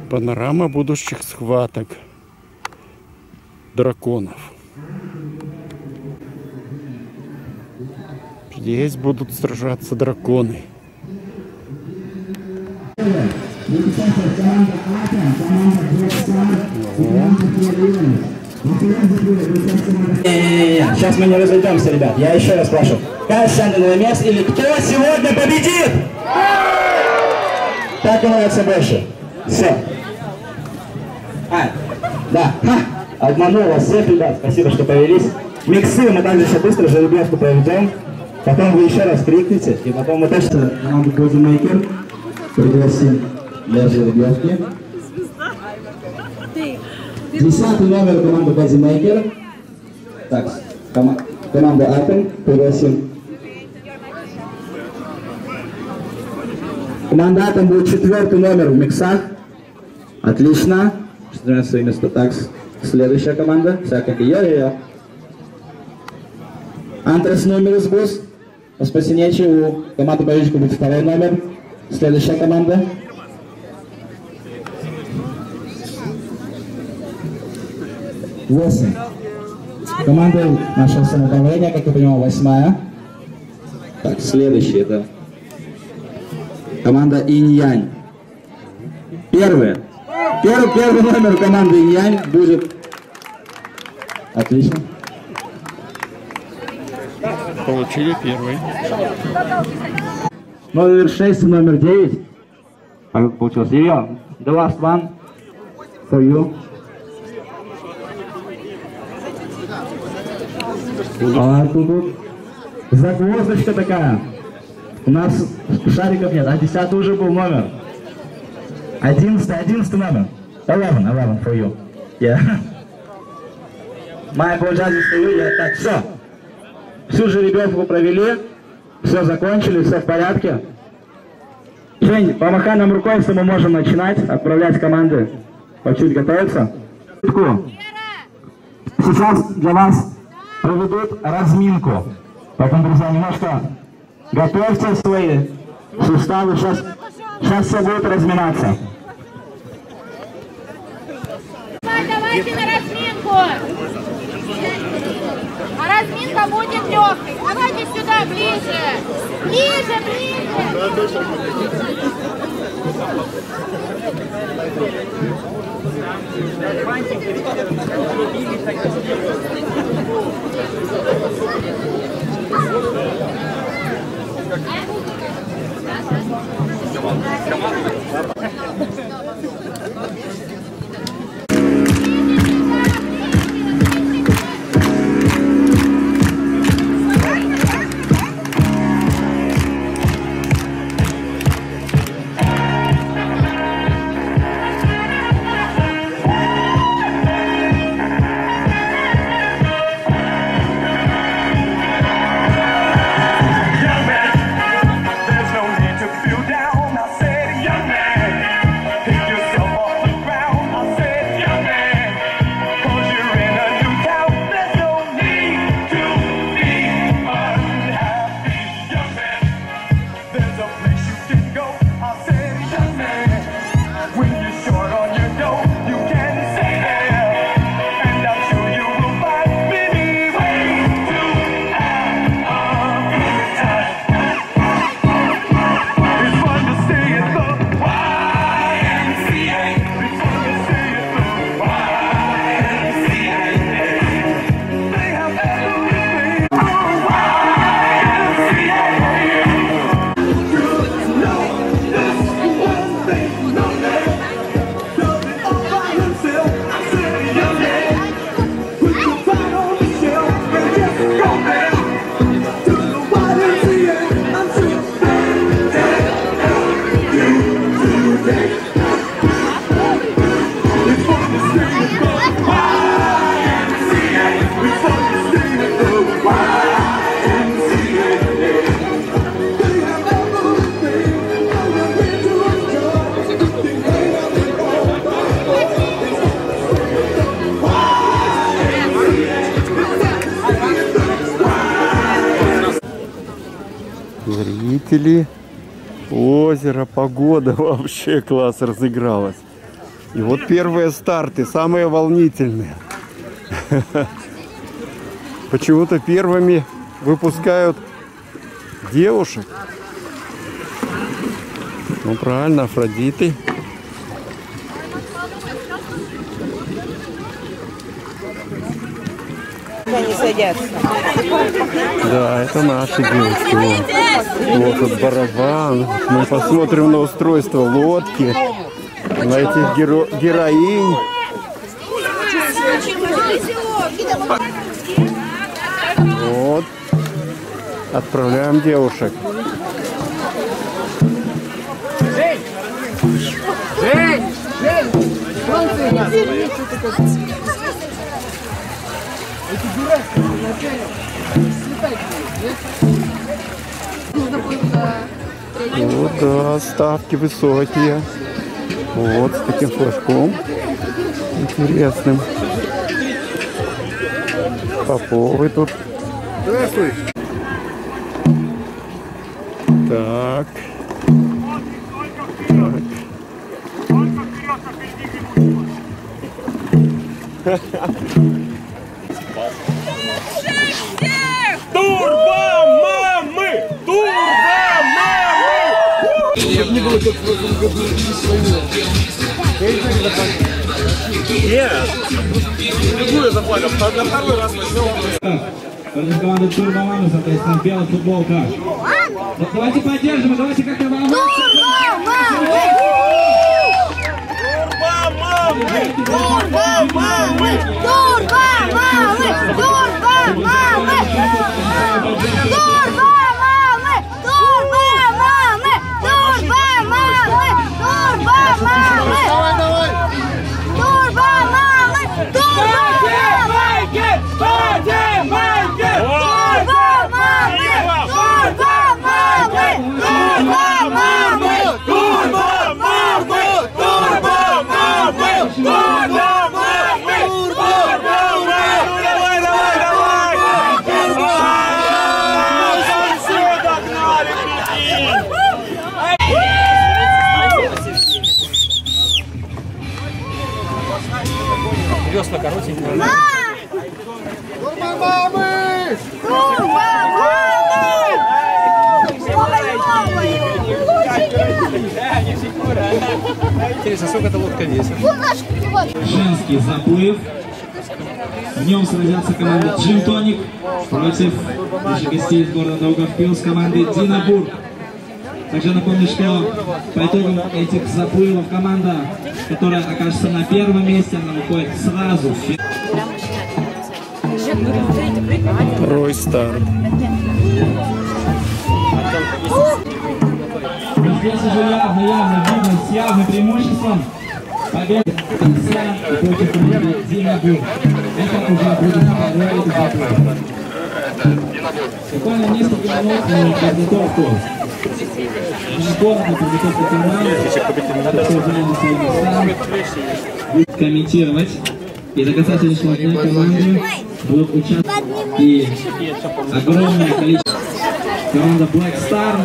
Панорама будущих схваток драконов. Здесь будут сражаться драконы. Сейчас мы не разойдемся, ребят. Я еще раз спрашиваю. Кайсан на место или кто сегодня победит? Так нравится больше. Все. Да. Обманул вас всех, ребят. Спасибо, что повелись. Миксы мы также еще быстро жеребьевку проведем. Потом вы еще раз крикните. И потом мы точно команду Бодимейкер пригласим для жеребьевки. 10 номер команды Бодимейкер. Так, команда Атом пригласим. Команда Атом будет 4-й номер в миксах. Отлично. 14 место. Так, следующая команда. Всякая йо-йо-йо. Антрас номер из ГУС. По спасенечи у команды Боевичка будет 2-й номер. Следующая команда. Восемь. Команда нашего самоуправления, как я понимаю, 8-я. Так, следующая, это команда Инь-Янь. Первый номер команды Инь-Янь будет. Отлично. Получили первый. Номер 6 и номер 9. Как получилось? Ее. The last one for you. А тут загвоздочка такая. У нас шариков нет, а 10 уже был номер. 11 номер. 11 for you. Yeah. My apologies for you. Yeah. Так, все. Всю жеребьевку провели. Все закончили, все в порядке. Жень, помахай нам рукой, если мы можем начинать отправлять команды. По-чуть готовиться. Сейчас для вас проведут разминку. Поэтому, друзья, немножко готовьте свои суставы. Сейчас все будет разминаться. Давайте на разминку. А разминка будет легкой. Давайте сюда, ближе. Ближе. Зрители, озеро, погода, вообще класс разыгралась. И вот первые старты, самые волнительные. Почему-то первыми выпускают девушек. Ну правильно, Афродиты. Они садятся. Да, это наши девушки. Вот тут барабан. Мы посмотрим на устройство лодки, на этих героинь. Вот. Отправляем девушек. Вот, да, ставки высокие. Вот, с таким флажком интересным. Поповы тут. Здравствуй. Так. Турбомамы! Турбомамы! Чтобы не было как в этом году Нет! Любую заплатил. На второй раз возьмем. Против команды Турбомамы, соответственно, белая футболка. Вот давайте поддержим, давайте как-то волнуемся. Весла коротенькая. Интересно, сколько эта лодка весит? Женский заплыв. В нем сразятся команды Джим Тоник против наших гостей из города Даугавпилс команды Динабург. Также напомню, что по итогам этих заплывов команда, которая окажется на первом месте, она выходит сразу в финал. Второй старт. Здесь уже явно видно с явным преимуществом победы Икса против команды Динабург. Это уже будет второй заплыв. Буквально несколько минут на подготовку. Будет комментировать. И до касательного дня команды будут участвовать и огромное количество. Команда Black Star.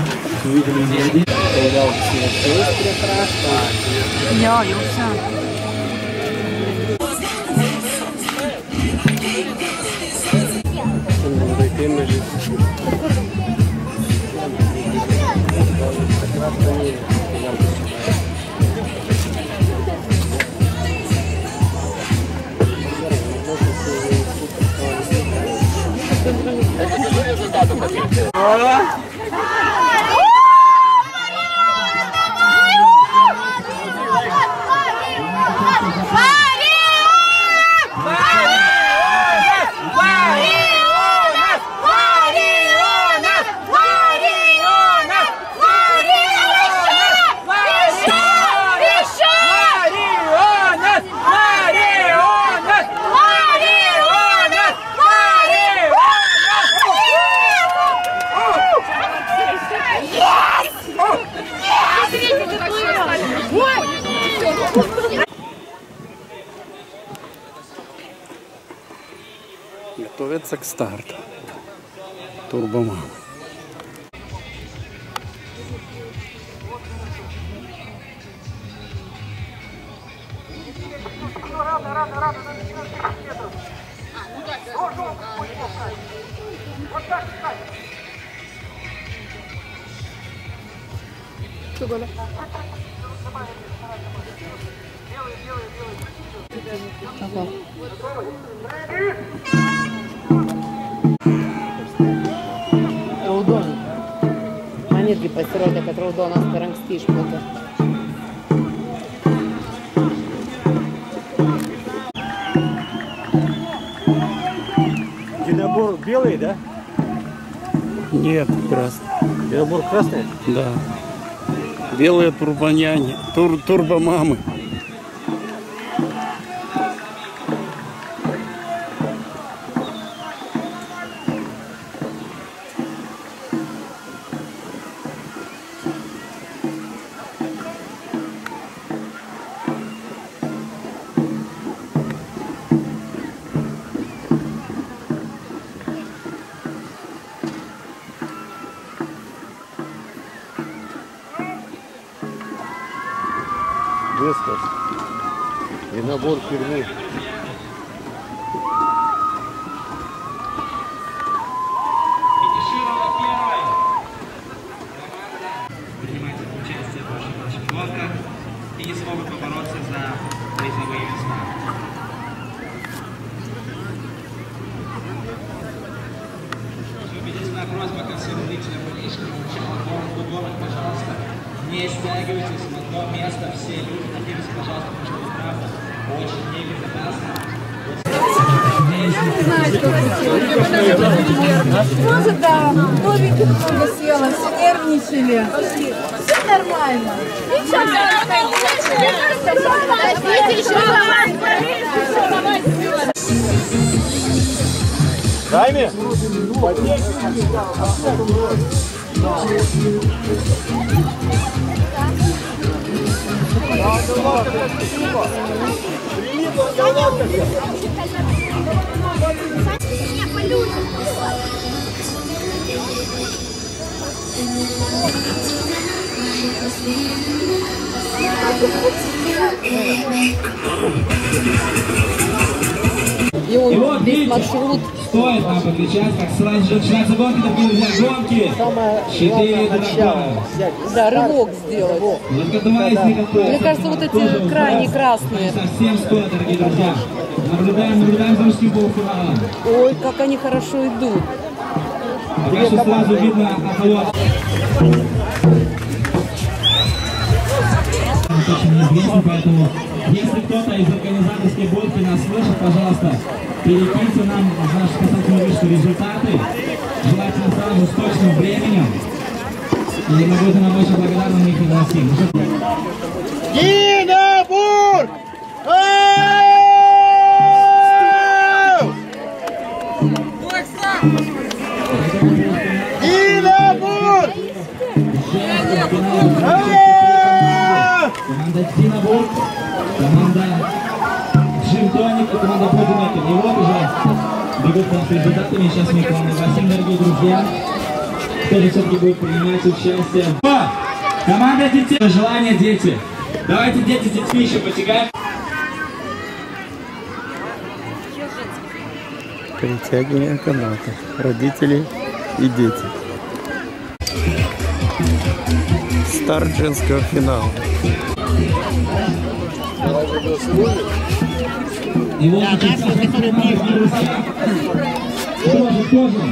Готовятся к старту. Турбомамы. Raudoni. Man irgi pasirodė, kad raudonas per anksti išplaukė. Единобор белый, да? Нет, красный. Единобор красный? Да. Белые турбоняне, турбомамы. Вескас. Единобор Перми. Принимайте участие больше в наших гонках и не смогут побороться за призовые места. Убедительная просьба ко всем зрителям и участникам гонок, пожалуйста, не стягивайтесь в одно место, все люди, надеюсь, пожалуйста, потому что это правда очень небезопасно. Может, да, новеньких много село, все нервничали. Все нормально. Дайми! И вот весь маршрут. Стоит нам подключать, как сразу же начинаются гонки, дорогие друзья, гонки. 4 дракона. Да, рывок сделать. Только 2 из них готовы. Мне кажется, вот эти крайне красные. Совсем скоро, дорогие друзья. Наблюдаем за мужским полуфиналом. Ой, как они хорошо идут. Пока что сразу видно от очень неизвестно, поэтому если кто-то из организаторской будки нас слышит, пожалуйста, перекиньте нам наши касательные вышки результаты, желательно сразу с точным временем, и мы будем нам очень благодарны на них и гласим. Единобор! Единобор! Команда Единобор, команда Джимтоник и команда Подумекер. И вот уже бегут к нам с результатами. Сейчас мы их вам нагласим, дорогие друзья. Кто же все-таки будет принимать участие? Команда детей. Желание, дети. Давайте, дети, с детьми еще потягаем. Перетягивание каната. Родители и дети. Старт женского финала. И вот тоже.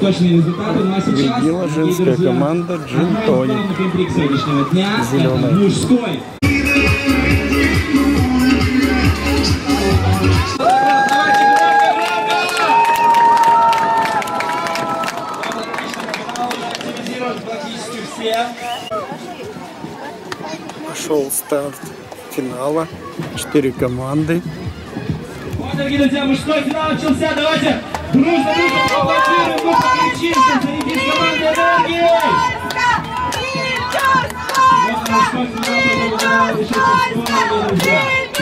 точные результаты. Ну а сейчас, победила женская команда Джин Тоник. Интриг сегодняшнего дня. Зеленый. Это мужской. Пошел старт финала. 4 команды. Вот, дорогие друзья, мужской финал начался. Давайте дружно поаплодируем, покричим, зарядим команду энергией. Вот мужской финал продолжал еще скоро, друзья.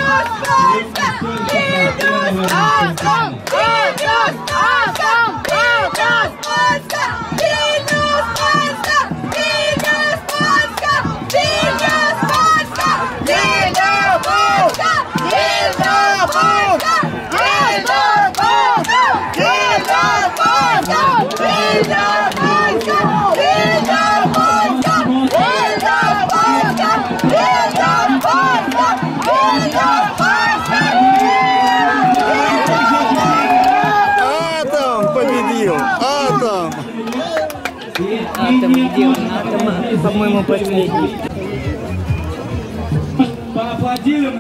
Адам победил! Адам! Атом, где он? Атом, по-моему, последний. Поаплодируем.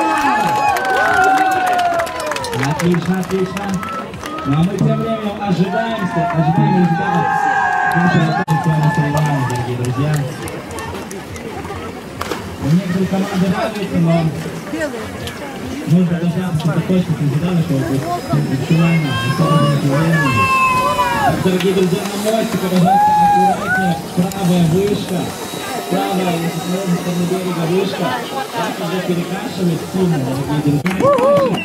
Отлично, отлично. Ну а мы тем временем ожидаем результатов нашего официального соревнования, дорогие друзья. Некоторые команды радуются, но нужно дождаться точных результатов, чтобы быть максимально высокого. Дорогие друзья, на мостике, пожалуйста, аккуратнее. Правая вышка. Правая, если смотрим с стороны берега, вышка. Так уже перекашивает сильно, дорогие друзья.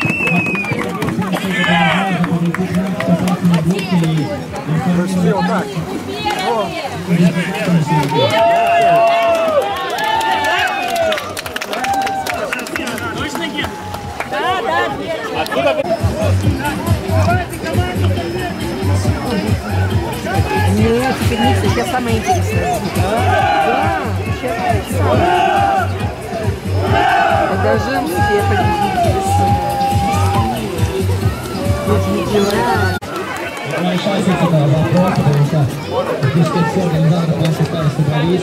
Нет, теперь сейчас самое интересное. Да, сейчас. Это женские победители. Не решайте этого вопроса, потому что практически все организаторы в нашей стали собрались.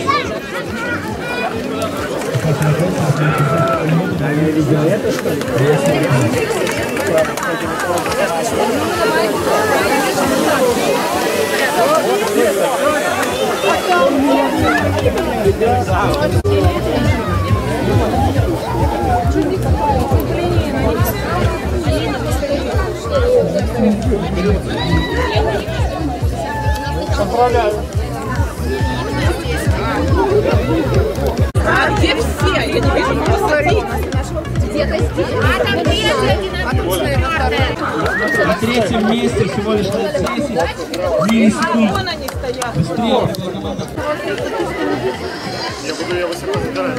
Видел это, что ли? Поздравляю. А где все? Я не вижу, посмотри. Где-то здесь. А там На третьем месте всего лишь 10 миллисекунд. Быстрее. Я буду ее высоко забирать.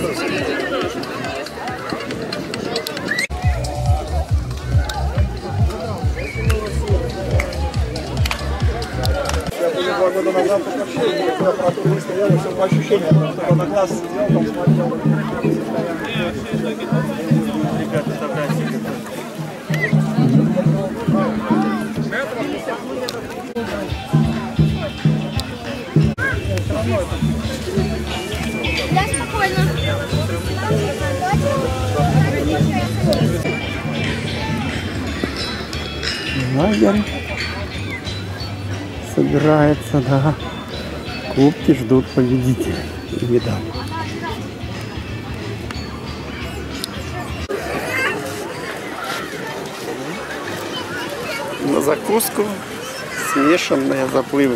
Я были 2 года назад вообще никакой аппаратуры не стоял, все по ощущениям, кто на глаз сидел, там смотрел. Ребята, собрать себе. Да, спокойно. Лагерь собирается, да. Кубки ждут победителей и медаль. На закуску смешанные заплывы.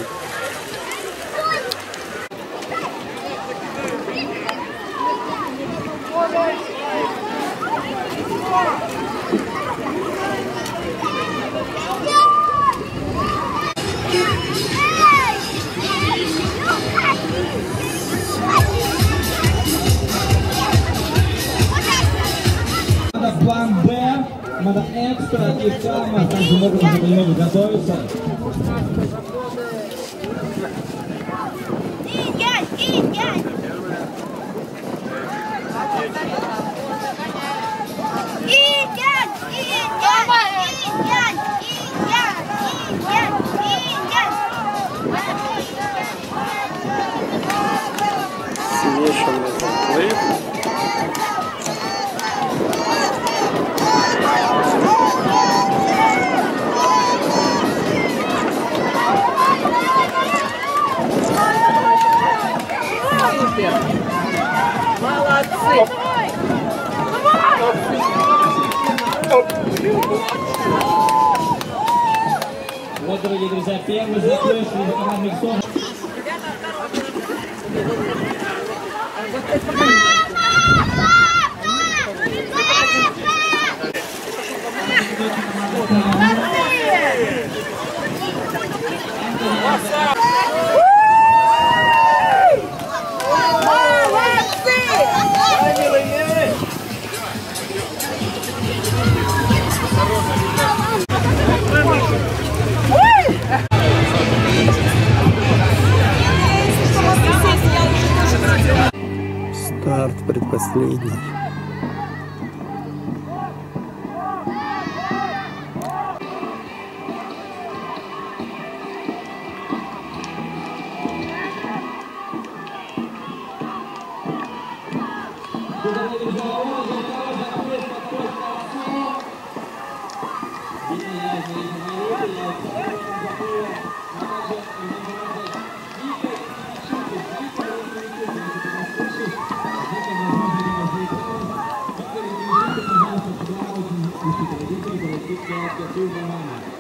План Б, команда Экстра и Кама также могут понемногу готовиться. Смешанный заплыв. Вот, дорогие друзья, первый заплыв среди команд миксов. Старт предпоследний. Thank you.